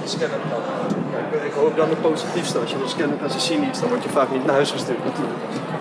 scannen kan. Ja, ik hoop dan het positiefste. Als je wil scannen kan ze zien iets, dan word je vaak niet naar huis gestuurd natuurlijk.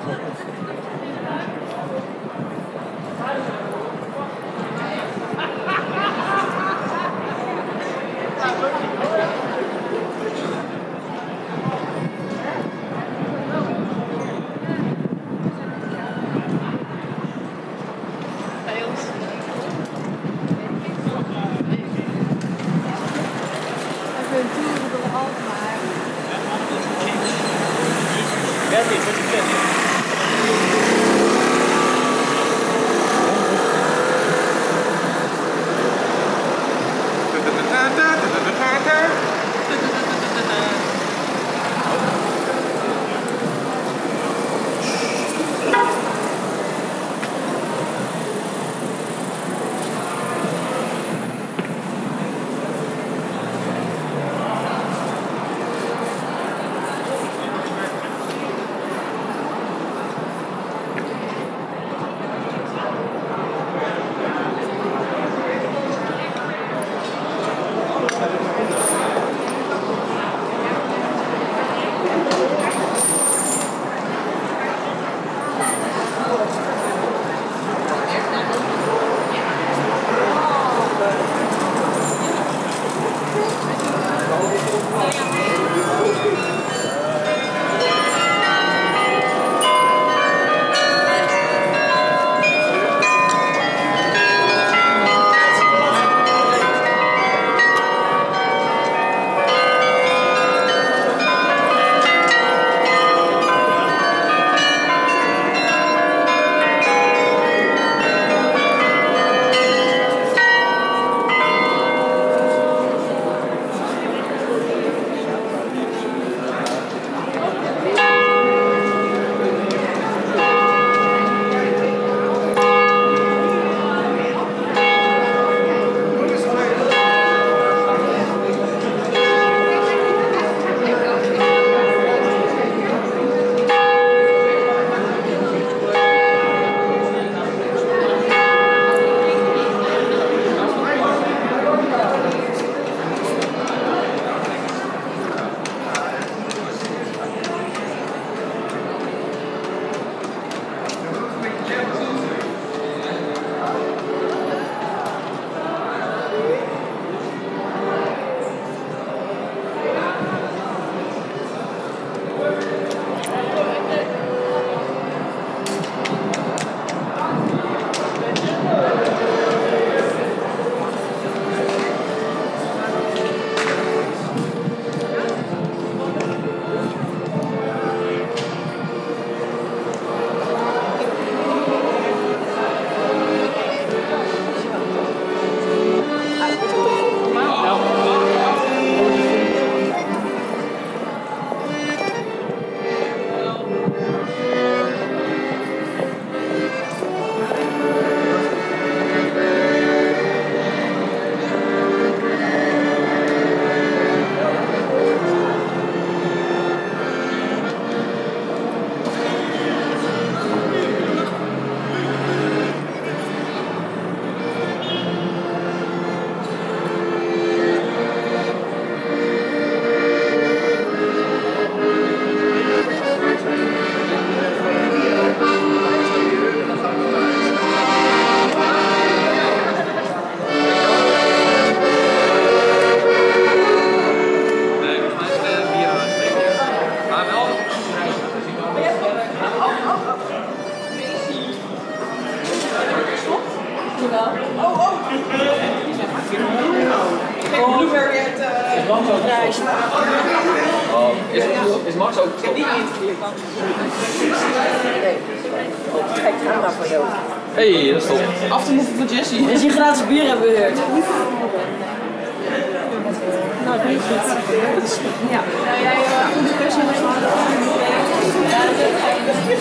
Is Max ook? Ik heb niet geïnterviewd. Nee. Kijk, camera van jou. Hey, dat is top. Af te moeten voor Jessie. Dus die gratis bier hebben we gehoord. Nou, dat is goed. Ja. Nou, jij moet de best hebben gehad. Ja, dat is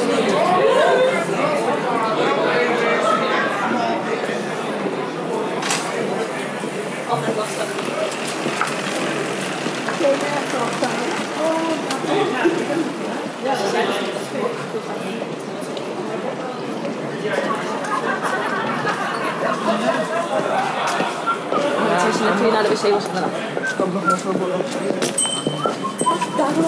altijd lastig. Ja, dat zijn Als je net weer naar de wc was gegaan. Kan ik nog wel zo worden. Daarom.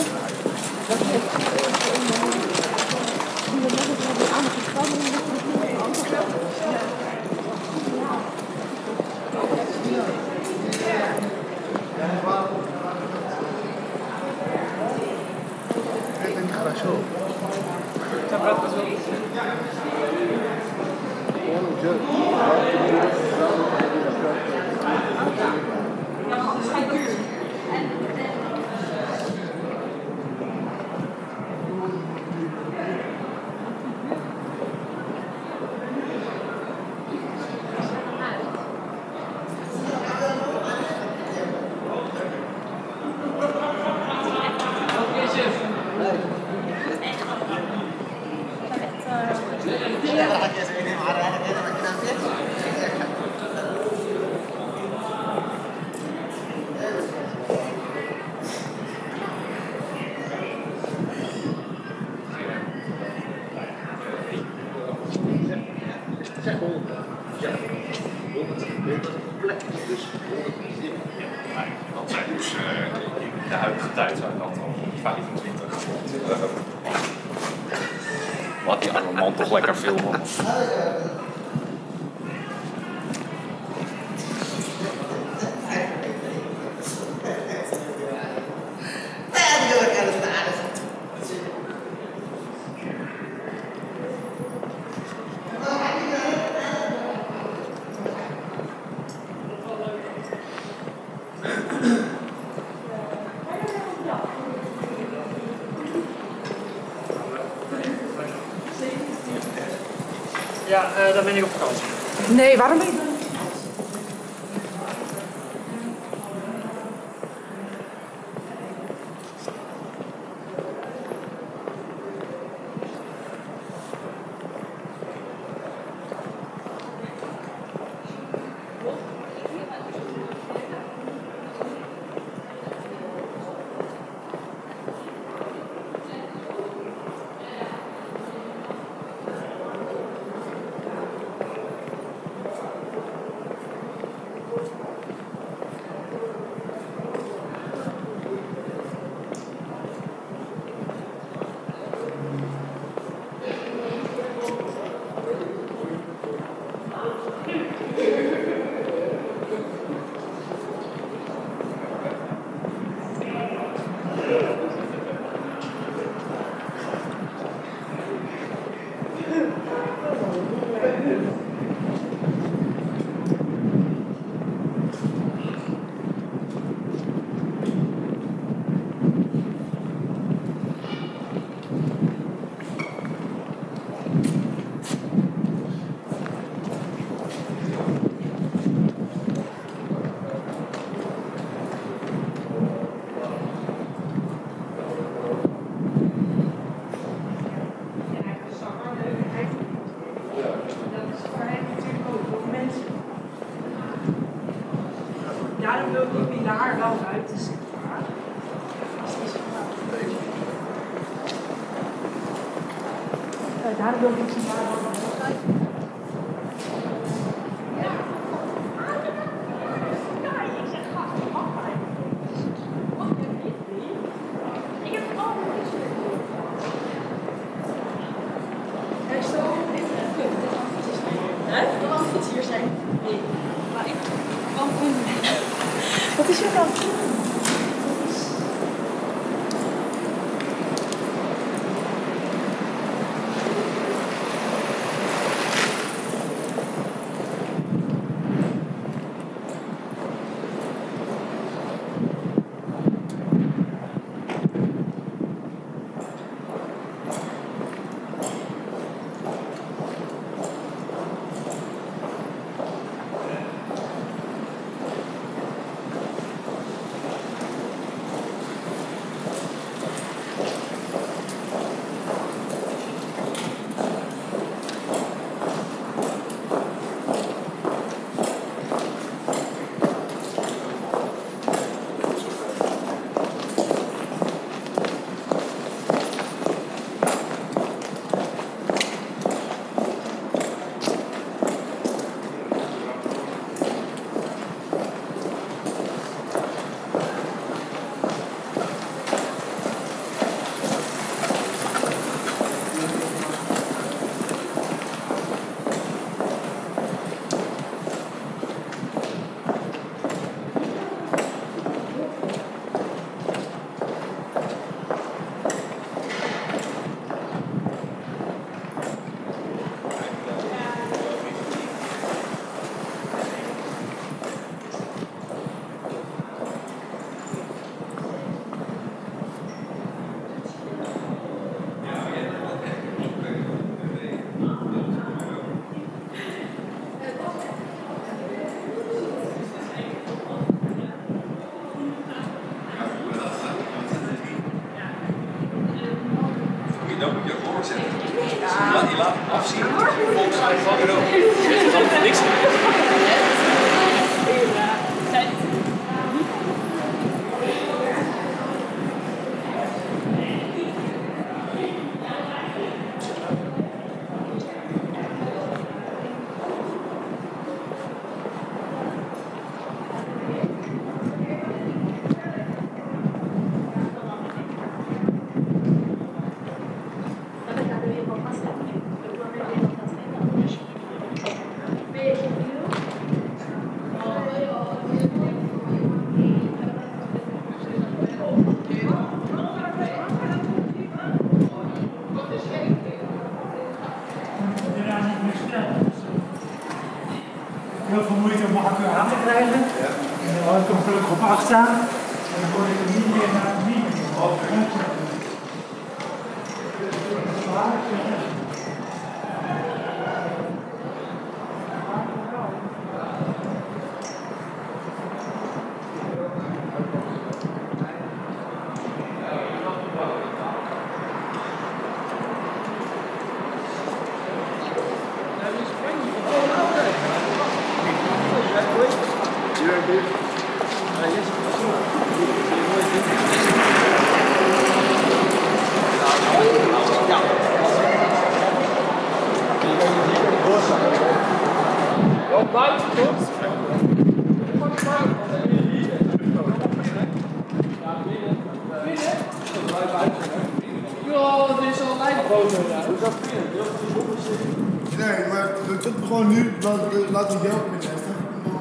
Dat zijn dus in de huidige tijd zijn dat al 25 rond. Wat die arme man toch lekker filmen. Ja, dan ben ik op vakantie. Nee, waarom niet? Daarom wil ik die pilaar wel buiten zetten. Daarom wil ik die pilaar wel buiten zetten. Wat is er dan? is allemaal voor niks. Heel veel moeite om makkelijk aan te krijgen. Dan had ik hem gelukkig op 8 staan. En dan word ik hem niet meer naar het niet meer. Nee, maar we kunnen gewoon nu laten we helpen met de rest.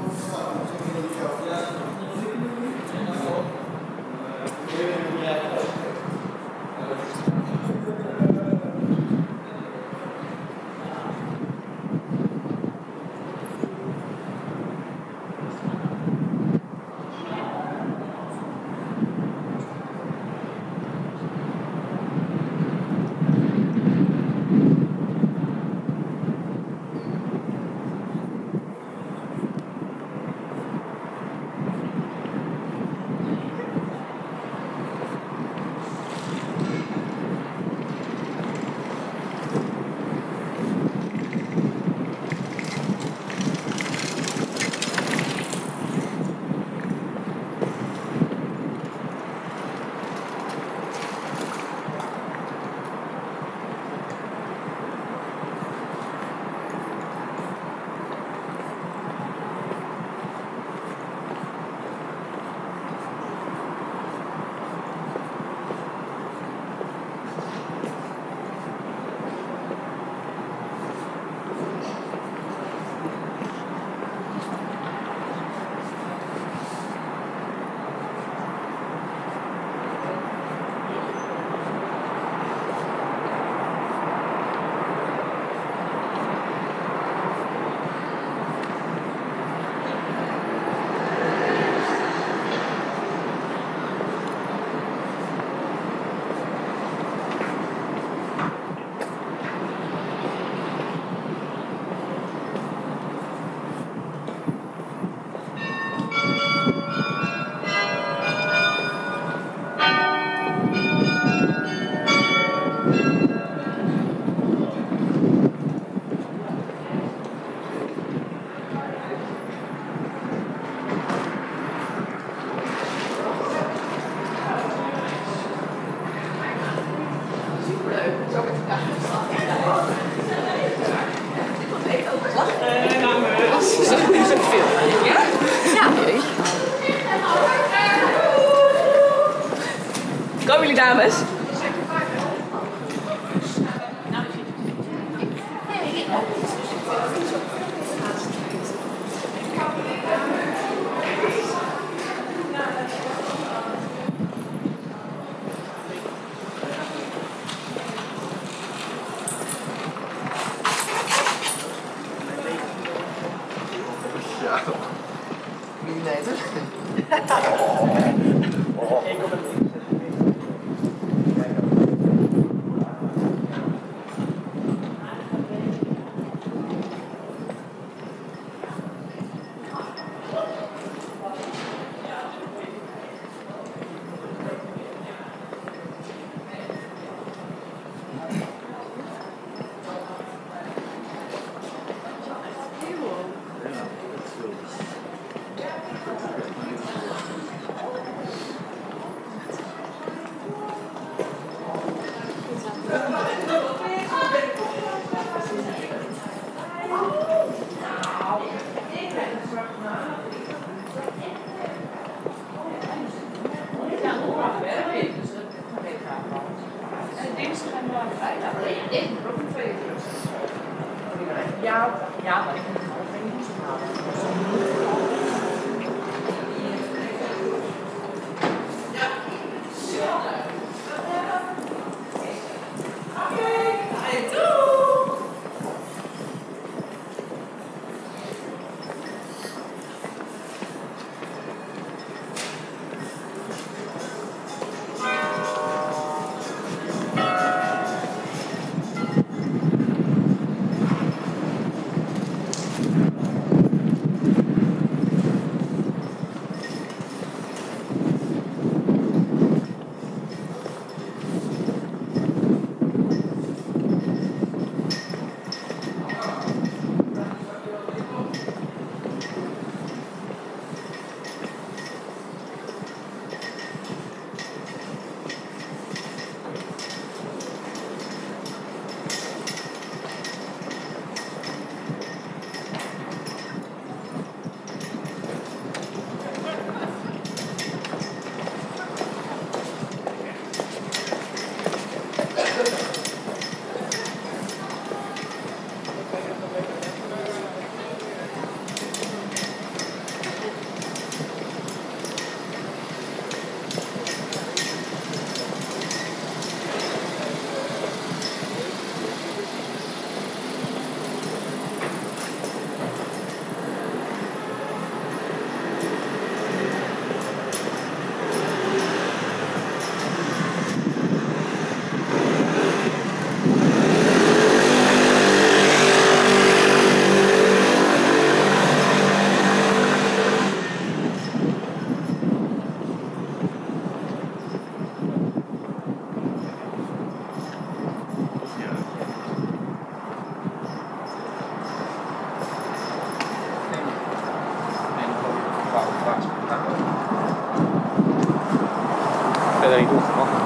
Komen jullie dames? Ja, maar ik moet het half één moesten halen. Verder niet hoeft, man.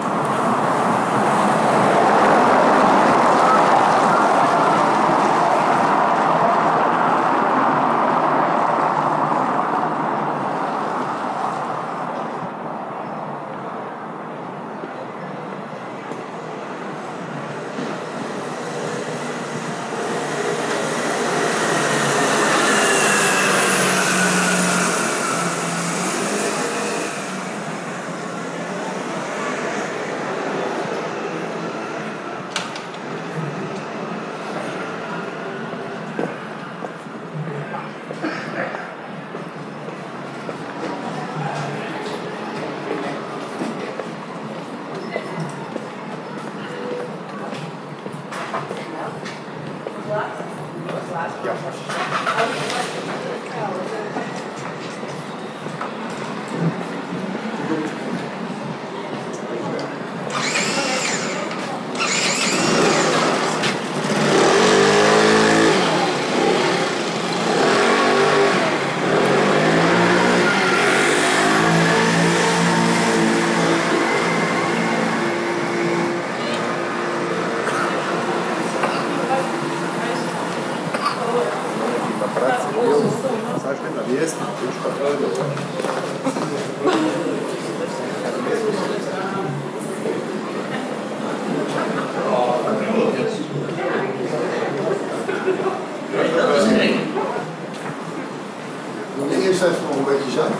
Eerst even nog een beetje zout.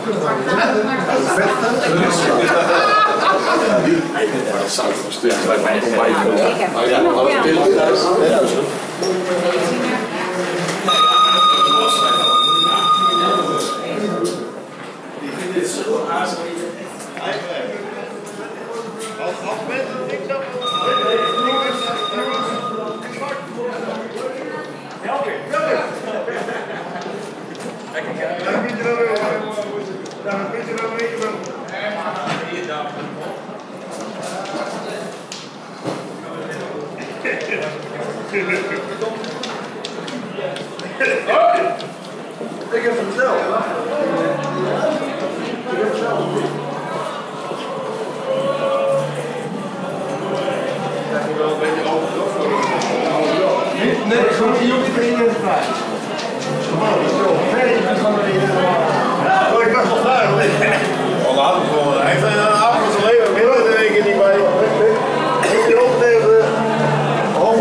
Dat zout van stuk, lijkt mij nog bij. Ja, maar we willen thuis. Ik heb het zelf. Nee, gewoon hier op de identiteit. Nee, ik ben gewoon een identiteit. Oh, ik ben wel daar. Oh, laat hem gewoon. Hij heeft een avond geleden midden de week niet bij. Ik wil tegen de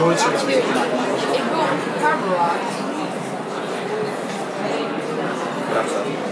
nooit zoiets mee. Ik wil een carbo. Graag gedaan.